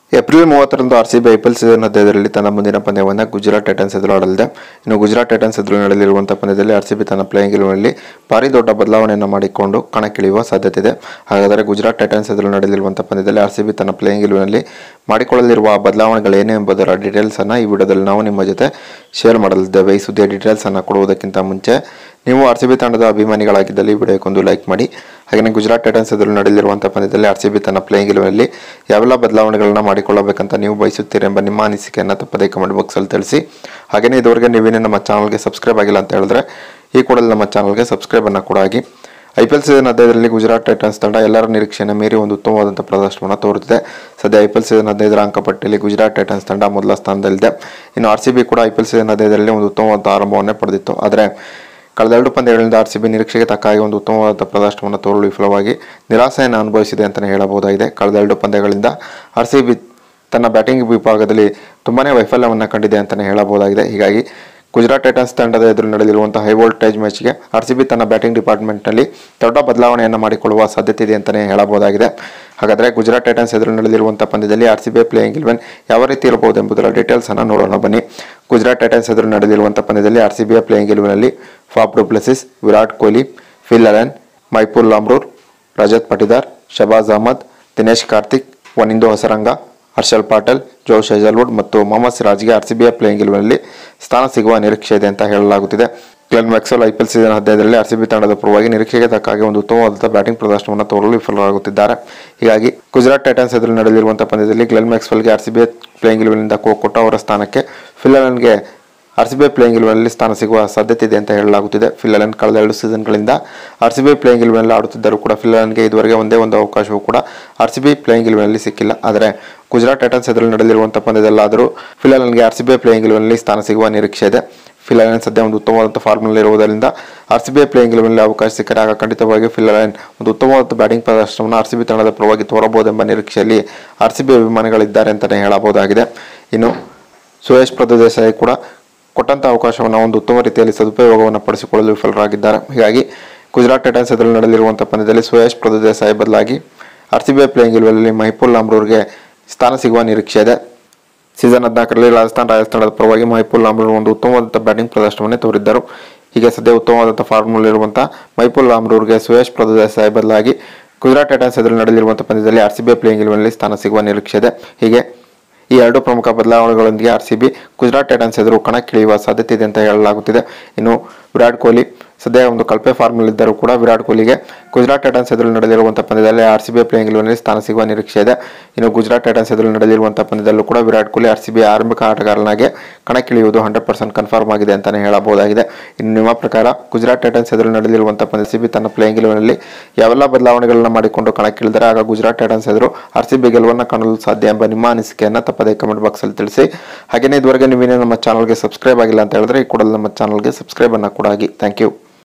April 30ರಂದು RCB IPL season 15ರಲ್ಲಿ ತನ್ನ ಮುಂದಿನ ಪಂದ್ಯವನ್ನು ಗುಜರಾತ್ ಟೈಟನ್ಸ್ ಎದುರು ಆಡಲಿದೆ. ಇನ್ನು ಗುಜರಾತ್ ಟೈಟನ್ಸ್ ಎದುರು ನಡೆಯಲಿರುವಂತಹ ಪಂದ್ಯದಲ್ಲಿ ಆರ್ಸಿಬಿ ತನ್ನ ಪ್ಲೇಯಿಂಗ್ 11ನಲ್ಲಿ ಭಾರಿ ದೊಡ್ಡ ಬದಲಾವಣೆಯನ್ನು ಮಾಡಿಕೊಂಡು ಕಣಕ್ಕಿಳಿಯುವ ಸಾಧ್ಯತೆ ಇದೆ. ಹಾಗಾದರೆ ಗುಜರಾತ್ ಟೈಟನ್ಸ್ ಎದುರು ನಡೆಯಲಿರುವಂತಹ ಪಂದ್ಯದಲ್ಲಿ ಆರ್ಸಿಬಿ ತನ್ನ ಪ್ಲೇಯಿಂಗ್ 11ನಲ್ಲಿ ಮಾಡಿಕೊಳ್ಳಲಿರುವ ಬದಲಾವಣೆಗಳೇನು ಎಂಬುದರ ಡೀಟೇಲ್ಸ್ ಅನ್ನು ಈ ವಿಡಿಯೋದಲ್ಲಿ ನಾವು ನಿಮ್ಮ ಜೊತೆ ಶೇರ್ ಮಾಡಲಿದ್ದೇವೆ. ಈ ಸುದ್ದಿಯ ಡೀಟೇಲ್ಸ್ ಅನ್ನು ಕೊಡುವುದಕ್ಕಿಂತ ಮುಂಚೆ ನೀವು ಆರ್ಸಿಬಿ ತಂಡದ ಅಭಿಮಾನಿಗಳಾಗಿದ್ದಲ್ಲಿ ವಿಡಿಯೋಕ್ಕೊಂದು ಲೈಕ್ ಮಾಡಿ. ಹಾಗೆಯೇ ಗುಜರಾತ್ ಟೈಟನ್ಸ್ ಎದುರು ನಡೆಯಲಿರುವಂತಹ ಪಂದ್ಯದಲ್ಲಿ ಆರ್ಸಿಬಿ ತನ್ನ ಪ್ಲೇಯಿಂಗ್ 11ನಲ್ಲಿ ಯಾವೆಲ್ಲ ಬದಲಾವಣೆಗಳನ್ನು ಮಾಡಿಕೊಳ್ಳಬೇಕಂತ ನೀವು ಬಯಸುತ್ತೀರಿ ಎಂಬ ನಿಮ್ಮ ಅನಿಸಿಕೆಯನ್ನು ತಪ್ಪದೇ ಕಮೆಂಟ್ ಬಾಕ್ಸಲ್ಲಿ ತಿಳಿಸಿ. ಹಾಗೆಯೇ ಇದುವರೆಗೆ ನೀವೇನೇ ನಮ್ಮ ಚಾನಲ್ಗೆ ಸಬ್ಸ್ಕ್ರೈಬ್ ಆಗಿಲ್ಲ ಅಂತ ಹೇಳಿದ್ರೆ ಈ ಕೂಡಲೇ ನಮ್ಮ ಚಾನಲ್ಗೆ ಸಬ್ಸ್ಕ್ರೈಬ್ ಅನ್ನು ಕೂಡ ಆಗಿ. ಐಪಿಎಲ್ ಸೀಸನ್ 15ರಲ್ಲಿ ಗುಜರಾತ್ ಟೈಟನ್ಸ್ ತಂಡ ಎಲ್ಲರ ನಿರೀಕ್ಷೆಯನ್ನು ಮೀರಿ ಒಂದು ಉತ್ತಮವಾದಂಥ ಪ್ರದರ್ಶನವನ್ನು ತೋರುತ್ತಿದೆ. ಸದ್ಯ ಐಪಿಎಲ್ ಸೀಸನ್ 15ರ ಅಂಕಪಟ್ಟಿಯಲ್ಲಿ ಗುಜರಾತ್ ಟೈಟನ್ಸ್ ತಂಡ ಮೊದಲ ಸ್ಥಾನದಲ್ಲಿದೆ. ಇನ್ನು ಆರ್ಸಿಬಿ ಕೂಡ ಐಪಿಎಲ್ ಸೀಸನ್ 15ರಲ್ಲಿ ಒಂದು ಉತ್ತಮವಾದ ಆರಂಭವನ್ನೇ ಪಡೆದಿತ್ತು. ಆದರೆ ಕಳೆದ 2 ಪಂದ್ಯಗಳಿಂದ ಆರ್ಸಿಬಿ ನಿರೀಕ್ಷೆಗೆ ತಕ್ಕ ಹಾಗೆ ಒಂದು ಉತ್ತಮವಾದ ಪ್ರದರ್ಶನವನ್ನು ತೋರಲು ವಿಫಲವಾಗಿ ನಿರಾಸೆಯನ್ನು ಅನುಭವಿಸಿದೆ ಅಂತಲೇ ಹೇಳಬಹುದಾಗಿದೆ. ಕಳೆದ 2 ಪಂದ್ಯಗಳಿಂದ ಆರ್ಸಿಬಿ ತನ್ನ ಬ್ಯಾಟಿಂಗ್ ವಿಭಾಗದಲ್ಲಿ ತುಂಬಾನೇ ವೈಫಲ್ಯವನ್ನು ಕಂಡಿದೆ ಅಂತಲೇ ಹೇಳಬಹುದಾಗಿದೆ. ಹೀಗಾಗಿ ಗುಜರಾತ್ ಟೈಟನ್ಸ್ ತಂಡದ ಎದುರು ನಡೆಯಲಿರುವಂತಹ ಹೈ ವೋಲ್ಟೇಜ್ ಮ್ಯಾಚ್ಗೆ ಆರ್ಸಿಬಿ ತನ್ನ ಬ್ಯಾಟಿಂಗ್ ಡಿಪಾರ್ಟ್ಮೆಂಟ್ನಲ್ಲಿ ದೊಡ್ಡ ಬದಲಾವಣೆಯನ್ನು ಮಾಡಿಕೊಳ್ಳುವ ಸಾಧ್ಯತೆ ಇದೆ ಅಂತಲೇ ಹೇಳಬಹುದಾಗಿದೆ. ಹಾಗಾದರೆ ಗುಜರಾತ್ ಟೈಟನ್ಸ್ ಎದುರು ನಡೆಯಲಿರುವಂತಹ ಪಂದ್ಯದಲ್ಲಿ ಆರ್ಸಿಬಿ ಪ್ಲೇಯಿಂಗ್ 11 ಯಾವ ರೀತಿ ಇರಬಹುದು ಎಂಬುದರ ಡೀಟೇಲ್ಸ್ ಅನ್ನು ನೋಡೋಣ ಬನ್ನಿ. ಗುಜರಾತ್ ಟೈಟನ್ಸ್ ಎದುರು ನಡೆಯಲಿರುವಂತಹ ಪಂದ್ಯದಲ್ಲಿ ಆರ್ಸಿಬಿಯ ಪ್ಲೇಯಿಂಗ್ 11ನಲ್ಲಿ Faf du Plessis, Virat Kohli, Phil Allen, Mahipal Lomror, Rajat Patidar, Shahbaz Ahmed, Dinesh Karthik, Wanindu Hasaranga, Harshal Patel, Josh Hazlewood ಮತ್ತು ಮೊಹಮ್ಮದ್ ಸಿರಾಜ್ಗೆ ಆರ್ಸಿಬಿಯ ಪ್ಲೇಯಿಂಗ್ 11ನಲ್ಲಿ ಸ್ಥಾನ ಸಿಗುವ ನಿರೀಕ್ಷೆ ಇದೆ ಅಂತ ಹೇಳಲಾಗುತ್ತಿದೆ. ಗ್ಲೆನ್ ಮ್ಯಾಕ್ಸ್ವೆಲ್ ಐಪಿಎಲ್ ಸೀಸನ್ 15ರಲ್ಲಿ ಆರ್ಸಿಬಿ ತಂಡದ ಪರವಾಗಿ ನಿರೀಕ್ಷೆಗೆ ತಕ್ಕ ಹಾಗೆ ಒಂದು ಉತ್ತಮವಾದ ಬ್ಯಾಟಿಂಗ್ ಪ್ರದರ್ಶನವನ್ನು ತೋರಲು ವಿಫಲರಾಗುತ್ತಿದ್ದಾರೆ. ಹೀಗಾಗಿ ಗುಜರಾತ್ ಟೈಟನ್ಸ್ ಎದುರು ನಡೆಯಲಿರುವಂತಹ ಪಂದ್ಯದಲ್ಲಿ ಗ್ಲೆನ್ ಮ್ಯಾಕ್ಸ್ವೆಲ್ಗೆ ಆರ್ಸಿಬಿ ಪ್ಲೇಯಿಂಗ್ 11ನಿಂದ ಕೊಟ್ಟ ಅವರ ಸ್ಥಾನಕ್ಕೆ ಫಿಲ್ ಅಲೆನ್ಗೆ ಆರ್ಸಿಬಿ ಪ್ಲೇಯಿಂಗ್ 11ನಲ್ಲಿ ಸ್ಥಾನ ಸಿಗುವ ಸಾಧ್ಯತೆ ಇದೆ ಅಂತ ಹೇಳಲಾಗುತ್ತಿದೆ. ಫಿಲ್ ಅಲೆನ್ ಕಳೆದ 2 ಸೀಸನ್ಗಳಿಂದ ಆರ್ಸಿಬಿ ಪ್ಲೇಯಿಂಗ್ 11ನಲ್ಲಿ ಆಡುತ್ತಿದ್ದರೂ ಕೂಡ ಫಿಲ್ ಅಲೆನ್ಗೆ ಇದುವರೆಗೆ ಒಂದೇ ಒಂದು ಅವಕಾಶವೂ ಕೂಡ ಆರ್ಸಿಬಿ ಪ್ಲೇಯಿಂಗ್ 11ನಲ್ಲಿ ಸಿಕ್ಕಿಲ್ಲ. ಆದರೆ ಗುಜರಾತ್ ಟೈಟನ್ಸ್ ಎದುರು ನಡೆಯಲಿರುವಂತಹ ಪಂದ್ಯದಲ್ಲಾದರೂ ಫಿಲ್ ಅಲೆನ್ಗೆ ಆರ್ಸಿಬಿ ಪ್ಲೇಯಿಂಗ್ 11ನಲ್ಲಿ ಸ್ಥಾನ ಸಿಗುವ ನಿರೀಕ್ಷೆ ಇದೆ. ಫಿಲ್ ಅಲೆನ್ ಸದ್ಯ ಒಂದು ಉತ್ತಮವಾದ ಫಾರ್ಮ್ನಲ್ಲಿ ಇರುವುದರಿಂದ ಆರ್ಸಿಬಿ ಪ್ಲೇಯಿಂಗ್ 11ನಲ್ಲಿ ಅವಕಾಶ ಸಿಕ್ಕರೆ ಆಗ ಖಂಡಿತವಾಗಿ ಫಿಲ್ ಅಲೆನ್ ಒಂದು ಉತ್ತಮವಾದ ಬ್ಯಾಟಿಂಗ್ ಪ್ರದರ್ಶನವನ್ನು ಆರ್ಸಿಬಿ ತಂಡದ ಪರವಾಗಿ ತೋರಬಹುದೆಂಬ ನಿರೀಕ್ಷೆಯಲ್ಲಿ ಆರ್ಸಿಬಿ ಅಭಿಮಾನಿಗಳಿದ್ದಾರೆ ಅಂತಲೇ ಹೇಳಬಹುದಾಗಿದೆ. ಇನ್ನು ಸುಯೇಶ್ ಪ್ರಭುದೇಸಾಯಿ ಕೂಡ ಕೊಟ್ಟಂಥ ಅವಕಾಶವನ್ನು ಒಂದು ಉತ್ತಮ ರೀತಿಯಲ್ಲಿ ಸದುಪಯೋಗವನ್ನು ಪಡಿಸಿಕೊಳ್ಳಲು ವಿಫಲರಾಗಿದ್ದಾರೆ. ಹೀಗಾಗಿ ಗುಜರಾತ್ ಟೈಟನ್ಸ್ ಎದುರು ನಡೆಯಲಿರುವಂತಹ ಪಂದ್ಯದಲ್ಲಿ ಸುಯೇಶ್ ಪ್ರಭುದೇಸಾಯಿ ಬದಲಾಗಿ ಆರ್ಸಿಬಿ ಪ್ಲೇಯಿಂಗ್ 11ನಲ್ಲಿ ಮೈಪುಲ್ ಲಾಮ್ರೂರ್ಗೆ ಸ್ಥಾನ ಸಿಗುವ ನಿರೀಕ್ಷೆ ಇದೆ. ಸೀಸನ್ 14ರಲ್ಲಿ ರಾಜಸ್ಥಾನ್ ರಾಯಲ್ಸ್ ತಂಡದ ಪರವಾಗಿ ಮೈಪುಲ್ ಲಾಮ್ರೂರ್ ಒಂದು ಉತ್ತಮವಾದಂಥ ಬ್ಯಾಟಿಂಗ್ ಪ್ರದರ್ಶನವನ್ನೇ ತೋರಿದ್ದರು. ಹೀಗೆ ಸದ್ಯ ಉತ್ತಮವಾದಂಥ ಫಾರ್ಮ್ನಲ್ಲಿರುವಂತಹ ಮೈಪುಲ್ ಲಾಮ್ರೂರ್ಗೆ ಸುಯೇಶ್ ಪ್ರಭುದೇಸಾಯಿ ಬದಲಾಗಿ ಗುಜರಾತ್ ಟೈಟನ್ಸ್ ಎದುರು ನಡೆಯಲಿರುವಂತಹ ಪಂದ್ಯದಲ್ಲಿ ಆರ್ಸಿಬಿ ಪ್ಲೇಯಿಂಗ್ 11ನಲ್ಲಿ ಸ್ಥಾನ ಸಿಗುವ ನಿರೀಕ್ಷೆ ಇದೆ. ಹೀಗೆ ಈ 2 ಪ್ರಮುಖ ಬದಲಾವಣೆಗಳೊಂದಿಗೆ ಆರ್ಸಿಬಿ ಗುಜರಾತ್ ಟೈಟನ್ಸ್ ಎದುರು ಕಣಕ್ಕಿಳಿಯುವ ಸಾಧ್ಯತೆ ಇದೆ ಅಂತ ಹೇಳಲಾಗುತ್ತಿದೆ. ಇನ್ನು ವಿರಾಟ್ ಕೊಹ್ಲಿ ಸದ್ಯ ಒಂದು ಕಳಪೆ ಫಾರ್ಮ್ನಲ್ಲಿದ್ದರೂ ಕೂಡ ವಿರಾಟ್ ಕೊಹ್ಲಿಗೆ ಗುಜರಾತ್ ಟೈಟನ್ಸ್ ಎದುರು ನಡೆಯಲಿರುವಂತಹ ಪಂದ್ಯದಲ್ಲಿ ಆರ್ಸಿಬಿ ಪ್ಲೇಯಿಂಗ್ 11ನಲ್ಲಿ ಸ್ಥಾನ ಸಿಗುವ ನಿರೀಕ್ಷೆ ಇದೆ. ಇನ್ನು ಗುಜರಾತ್ ಟೈಟನ್ಸ್ ಎದುರು ನಡೆಯಲಿರುವಂತಹ ಪಂದ್ಯದಲ್ಲೂ ಕೂಡ ವಿರಾಟ್ ಕೊಹ್ಲಿ ಆರ್ಸಿಬಿ ಆರಂಭಿಕ ಆಟಗಾರನಾಗಿ ಕಣಕ್ಕಿಳಿಯುವುದು 100% ಕನ್ಫರ್ಮ್ ಆಗಿದೆ ಅಂತಾನೆ ಹೇಳಬಹುದಾಗಿದೆ. ಇನ್ನು ನಿಮ್ಮ ಪ್ರಕಾರ ಗುಜರಾತ್ ಟೈಟನ್ಸ್ ಎದುರು ನಡೆಯಲಿರುವಂತಹ ಪಂದ್ಯ ಆರ್ಸಿಬಿ ತನ್ನ ಪ್ಲೇಯಿಂಗ್ 11ನಲ್ಲಿ ಯಾವೆಲ್ಲ ಬದಲಾವಣೆಗಳನ್ನು ಮಾಡಿಕೊಂಡು ಕಣಕ್ಕಿಳಿದರೆ ಆಗ ಗುಜರಾತ್ ಟೈಟನ್ಸ್ ಎದುರು ಆರ್ಸಿಬಿ ಗೆಲುವನ್ನು ಕಾಣಲು ಸಾಧ್ಯ ಎಂಬ ನಿಮ್ಮ ಅನಿಸಿಕೆಯನ್ನು ತಪ್ಪದೇ ಕಮೆಂಟ್ ಬಾಕ್ಸಲ್ಲಿ ತಿಳಿಸಿ. ಹಾಗೆಯೇ ಇದುವರೆಗೆ ನೀವೇನೇ ನಮ್ಮ ಚಾನಲ್ಗೆ ಸಬ್ಸ್ಕ್ರೈಬ್ ಆಗಿಲ್ಲ ಅಂತ ಹೇಳಿದ್ರೆ ಈ ಕೂಡಲೇ ನಮ್ಮ ಚಾನಲ್ಗೆ ಸಬ್ಸ್ಕ್ರೈಬ್ ಅನ್ನು ಕೂಡ ಆಗಿ. Thank you.